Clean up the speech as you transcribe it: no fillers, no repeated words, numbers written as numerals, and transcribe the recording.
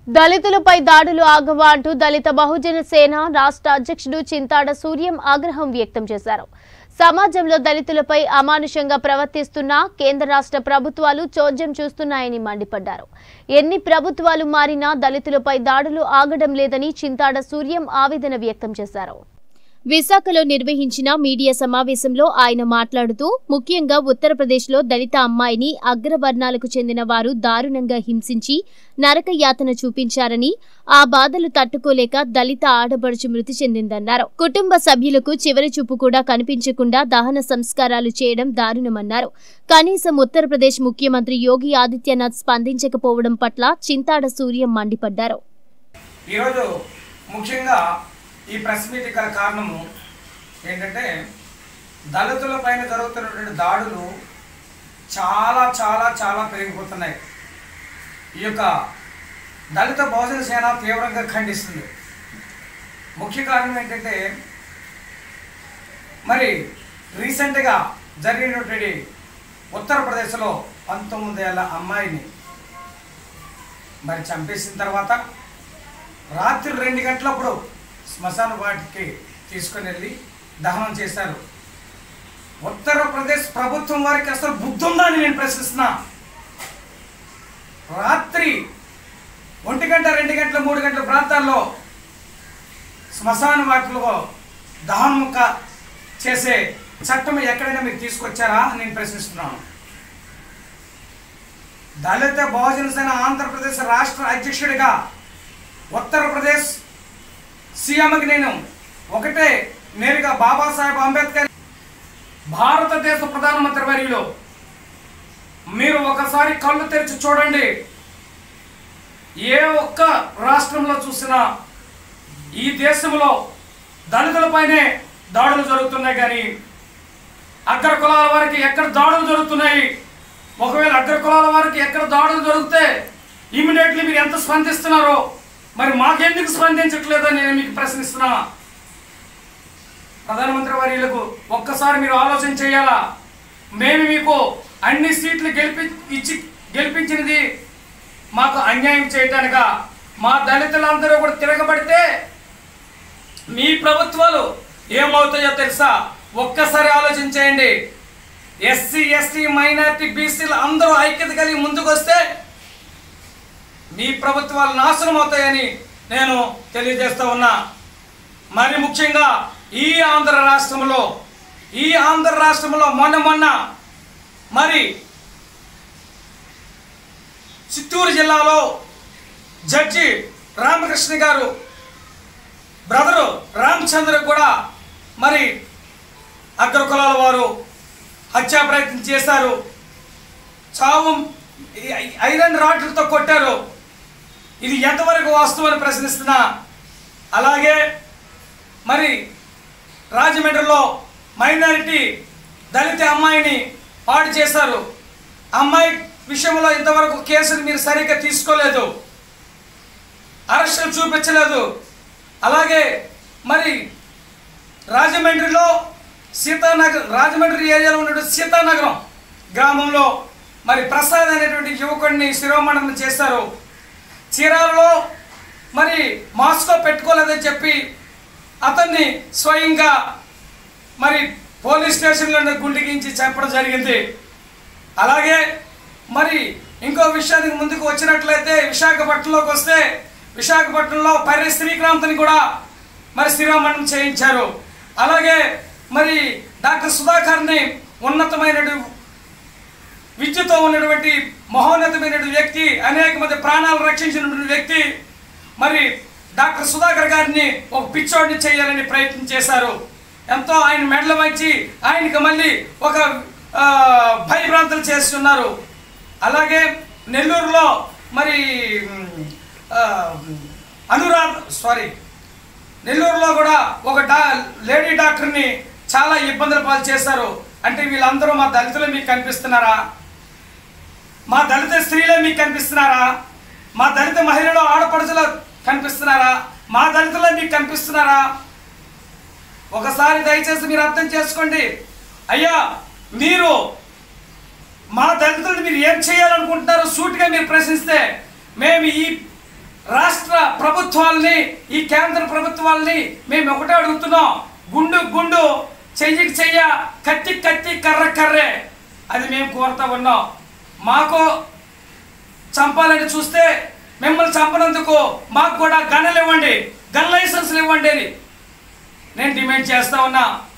దళితులపై దాడులు ఆగవా అంటూ దళిత బహుజన సేన రాష్ట్ర అధ్యక్షుడు చింతాడ సూర్యం ఆగ్రహం వ్యక్తం చేశారు. సమాజంలో దళితులపై అమానుషంగా ప్రవర్తిస్తున్న కేంద్ర రాష్ట్ర ప్రభుత్వాలు చోద్యం చూస్తున్నాయని మండిపడ్డారు. ఎన్ని ప్రభుత్వాలు మారినా దళితులపై దాడులు ఆగడం లేదని చింతాడ సూర్యం ఆవేదన వ్యక్తం చేశారు. విశాఖలో నిర్వహించిన మీడియా సమావేశంలో ఆయన మాట్లాడుతూ ముఖ్యంగా ఉత్తరప్రదేశ్లో దళిత అమ్మాయిని అగ్రవర్ణాలకు చెందిన వారు దారుణంగా హింసించి నరకయాతన చూపించారని, ఆ బాధలు తట్టుకోలేక దళిత ఆడపడుచు మృతి చెందిందన్నారు. కుటుంబ సభ్యులకు చివరి చూపు కూడా కనిపించకుండా దహన సంస్కారాలు చేయడం దారుణమన్నారు. కనీసం ఉత్తరప్రదేశ్ ముఖ్యమంత్రి యోగి ఆదిత్యనాథ్ స్పందించకపోవడం పట్ల చింతాడ సూర్యం మండిపడ్డారు. ఈ ప్రెస్ మీట్ గల కారణము ఏంటంటే దళితుల పైన జరుగుతున్నటువంటి దాడులు చాలా చాలా చాలా పెరిగిపోతున్నాయి. ఈ యొక్క దళిత బహుజన సేన తీవ్రంగా ఖండిస్తుంది. ముఖ్య కారణం ఏంటంటే మరి రీసెంట్గా జరిగినటువంటి ఉత్తరప్రదేశ్లో 19 ఏళ్ల అమ్మాయిని మరి చంపేసిన తర్వాత రాత్రి 2 గంటలప్పుడు శ్మశాన వాటికి తీసుకుని వెళ్ళి దహనం చేశారు. ఉత్తరప్రదేశ్ ప్రభుత్వం వారికి అసలు బుద్ధి ఉందా అని నేను ప్రశ్నిస్తున్నా. రాత్రి 1 గంట 2 గంటల 3 గంటల ప్రాంతాల్లో శ్మశాన వాటిలో దహనం చేసే చట్టం ఎక్కడైనా మీరు తీసుకొచ్చారా అని నేను ప్రశ్నిస్తున్నాను. దళిత బహుజన సేన ఆంధ్రప్రదేశ్ రాష్ట్ర అధ్యక్షుడిగా ఉత్తరప్రదేశ్ సీఎంకి నేను ఒకటే నేరుగా బాబాసాహెబ్ అంబేద్కర్ భారతదేశ ప్రధానమంత్రి వర్యులు మీరు ఒకసారి కళ్ళు తెరిచి చూడండి. ఏ ఒక్క రాష్ట్రంలో చూసినా ఈ దేశంలో దళితులపైనే దాడులు జరుగుతున్నాయి, కానీ అగ్ర కులాల వారికి ఎక్కడ దాడులు జరుగుతున్నాయి? ఒకవేళ అగ్ర కులాల వారికి ఎక్కడ దాడులు జరిగితే ఇమీడియట్లీ మీరు ఎంత స్పందిస్తున్నారో మరి మాకెందుకు స్పందించట్లేదని నేను మీకు ప్రశ్నిస్తున్నా. ప్రధానమంత్రి వర్యులకు ఒక్కసారి మీరు ఆలోచన చేయాలా. మేము మీకు అన్ని సీట్లు గెలిపించినది మాకు అన్యాయం చేయటానిక? మా దళితులందరూ కూడా తిరగబడితే మీ ప్రభుత్వాలు ఏమవుతాయో తెలుసా? ఒక్కసారి ఆలోచన చేయండి. ఎస్సీ ఎస్టీ మైనారిటీ బీసీలు అందరూ ఐక్యత కలిగి ముందుకు వస్తే మీ ప్రభుత్వాలు నాశనం అవుతాయని నేను తెలియజేస్తూ ఉన్నా. మరి ముఖ్యంగా ఈ ఆంధ్ర రాష్ట్రంలో మొన్న మరి చిత్తూరు జిల్లాలో జడ్జి రామకృష్ణ గారు బ్రదరు రామచంద్ర కూడా మరి అగ్రకులాల వారు హత్యా ప్రయత్నం చేశారు. చావు ఐరన్ రాడ్లతో కొట్టారు. ఇది ఎంతవరకు వాస్తవని ప్రశ్నిస్తున్నా. అలాగే మరి రాజమండ్రిలో మైనారిటీ దళిత అమ్మాయిని పాడు చేశారు. అమ్మాయి విషయంలో ఇంతవరకు కేసులు మీరు సరిగ్గా తీసుకోలేదు, అరెస్టులు చూపించలేదు. అలాగే మరి రాజమండ్రిలో రాజమండ్రి ఏరియాలో ఉన్నటువంటి సీతానగరం గ్రామంలో మరి ప్రసాద్ అనేటువంటి యువకుడిని శిరోమండనం చేశారు. చీరాలలో మరి మాస్కో పెట్టుకోలేదని చెప్పి అతన్ని స్వయంగా మరి పోలీస్ స్టేషన్లో గుండెగించి చెప్పడం జరిగింది. అలాగే మరి ఇంకో విషయానికి ముందుకు వచ్చినట్లయితే విశాఖపట్నంలోకి వస్తే విశాఖపట్నంలో పర్రి శ్రీకాంత్ని కూడా మరి శిరోమండనం చేయించారు. అలాగే మరి డాక్టర్ సుధాకర్ని ఉన్నతమైన విద్యతో ఉన్నటువంటి మహోన్నతమైనటువంటి వ్యక్తి, అనేక మంది ప్రాణాలు రక్షించినటువంటి వ్యక్తి మరి డాక్టర్ సుధాకర్ గారిని ఒక పిచ్చోడిని చేయాలని ప్రయత్నం చేశారు. ఎంతో ఆయన మెడలు వంచి ఆయనకి మళ్ళీ ఒక భయభ్రాంతులు చేస్తున్నారు. అలాగే నెల్లూరులో మరి నెల్లూరులో కూడా ఒక లేడీ డాక్టర్ని చాలా ఇబ్బందుల పాలు చేశారు. అంటే వీళ్ళందరూ మా దళితులు మీకు కనిపిస్తున్నారా? మా దళిత స్త్రీలే మీకు కనిపిస్తున్నారా? మా దళిత మహిళలు ఆడపడుచులు కనిపిస్తున్నారా? మా దళితులే మీకు కనిపిస్తున్నారా? ఒకసారి దయచేసి మీరు అర్థం చేసుకోండి. అయ్యా, మీరు మా దళితులను మీరు ఏం చేయాలనుకుంటున్నారో సూటిగా మీరు ప్రశ్నిస్తే మేము ఈ రాష్ట్ర ప్రభుత్వాల్ని, ఈ కేంద్ర ప్రభుత్వాల్ని మేము ఒకటే అడుగుతున్నాం, గుండు గుండు, చెయ్యికి చెయ్య, కత్తి కత్తి, కర్ర కర్రే, అది మేము కోరుతా ఉన్నాం. మాకు చంపాలని చూస్తే మిమ్మల్ని చంపనందుకు మాకు కూడా గన్నులు ఇవ్వండి, గన్ లైసెన్స్లు ఇవ్వండి అని నేను డిమాండ్ చేస్తా ఉన్నా.